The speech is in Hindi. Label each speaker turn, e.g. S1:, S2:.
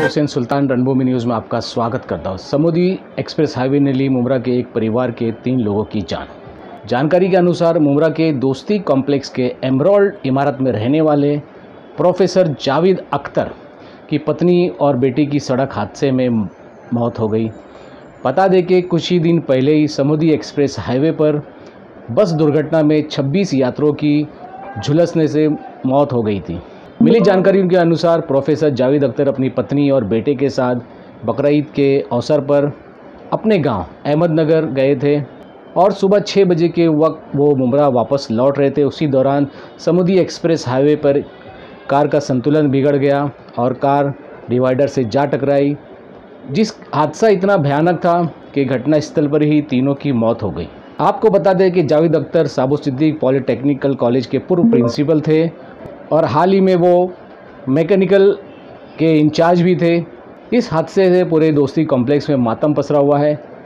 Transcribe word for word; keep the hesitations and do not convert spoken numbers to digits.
S1: हुसैन सुल्तान रणभूमि न्यूज़ में आपका स्वागत करता हूँ। समुद्री एक्सप्रेस हाईवे ने ली मुमरा के एक परिवार के तीन लोगों की जान। जानकारी के अनुसार मुमरा के दोस्ती कॉम्प्लेक्स के एमराल्ड इमारत में रहने वाले प्रोफेसर जावेद अख्तर की पत्नी और बेटी की सड़क हादसे में मौत हो गई। बता दें कि कुछ ही दिन पहले ही समुद्री एक्सप्रेस हाईवे पर बस दुर्घटना में छब्बीस यात्रियों की झुलसने से मौत हो गई थी। मिली जानकारी के अनुसार प्रोफेसर जावेद अख्तर अपनी पत्नी और बेटे के साथ बकरीद के अवसर पर अपने गांव अहमदनगर गए थे और सुबह छः बजे के वक्त वो मुमरा वापस लौट रहे थे। उसी दौरान समुद्री एक्सप्रेस हाईवे पर कार का संतुलन बिगड़ गया और कार डिवाइडर से जा टकराई, जिस हादसा इतना भयानक था कि घटनास्थल पर ही तीनों की मौत हो गई। आपको बता दें कि जावेद अख्तर साबो सिद्दीक पॉलिटेक्निकल कॉलेज के पूर्व प्रिंसिपल थे और हाल ही में वो मैकेनिकल के इंचार्ज भी थे। इस हादसे से पूरे दोस्ती कॉम्प्लेक्स में मातम पसरा हुआ है।